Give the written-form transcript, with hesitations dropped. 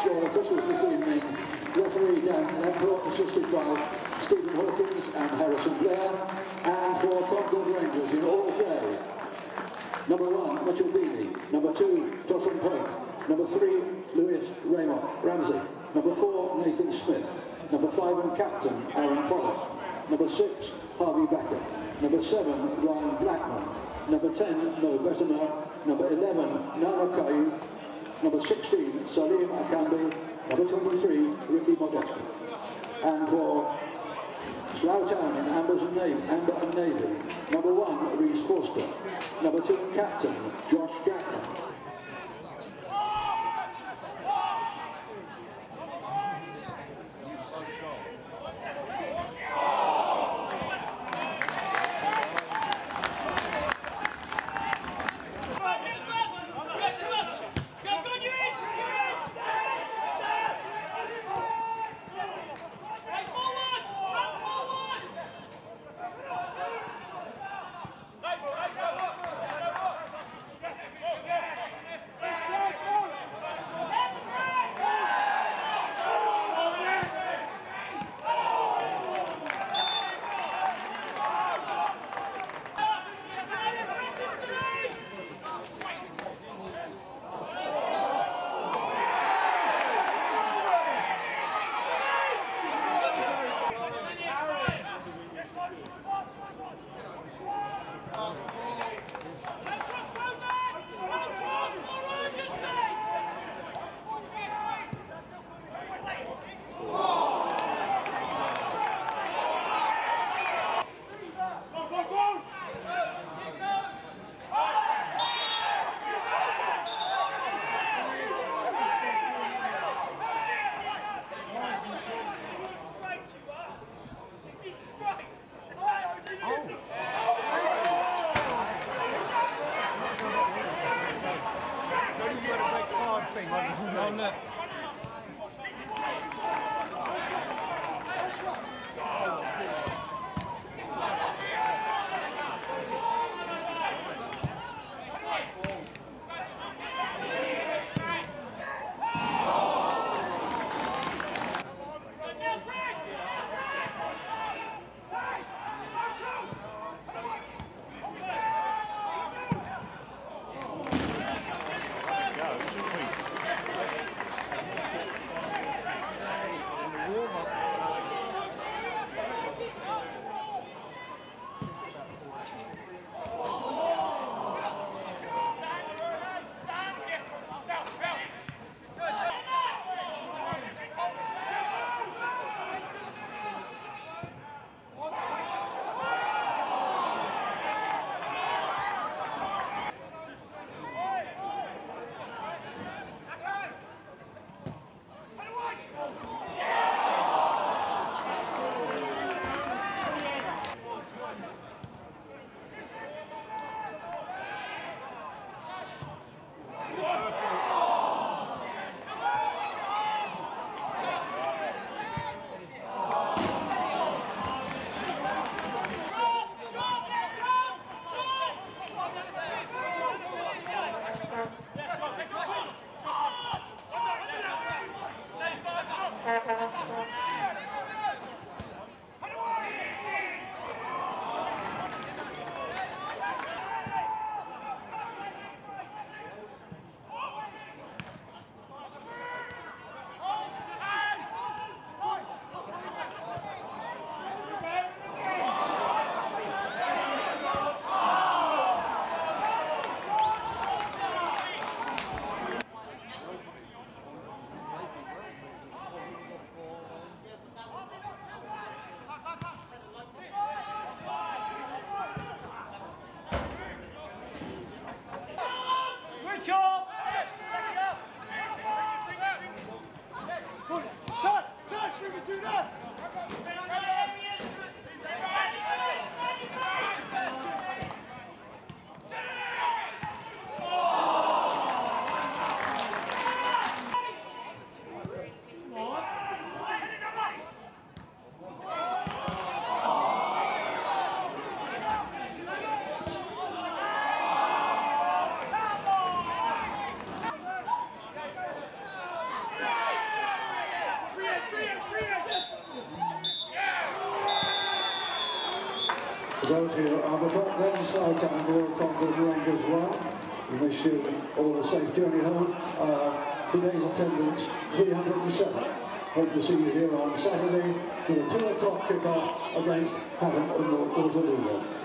Your officials this evening, referee Dan Lamport, assisted by Stephen Hawkins and Harrison Blair, and for Concord Rangers in all grey. Number 1, Mitchell Beanie. Number 2, Jocelyn Pope. Number 3, Lewis Ramsey. Number 4, Nathan Smith. Number 5 and captain, Aaron Pollock. Number 6, Harvey Becker. Number 7, Ryan Blackman. Number 10, Mo Bettimer. Number 11, Nana Kai. Number 16, Salim Akambi. Number 23, Ricky Modesti. And for Slough Town in Amber and Navy, number 1, Reese Forster. Number 2, captain, Josh Gatlin. Those here are the front then, side time Royal Concord Rangers 1. We wish you all a safe journey home. Today's attendance, 307. Hope to see you here on Saturday with a 2 o'clock kick-off against Haddon and North Waterloo.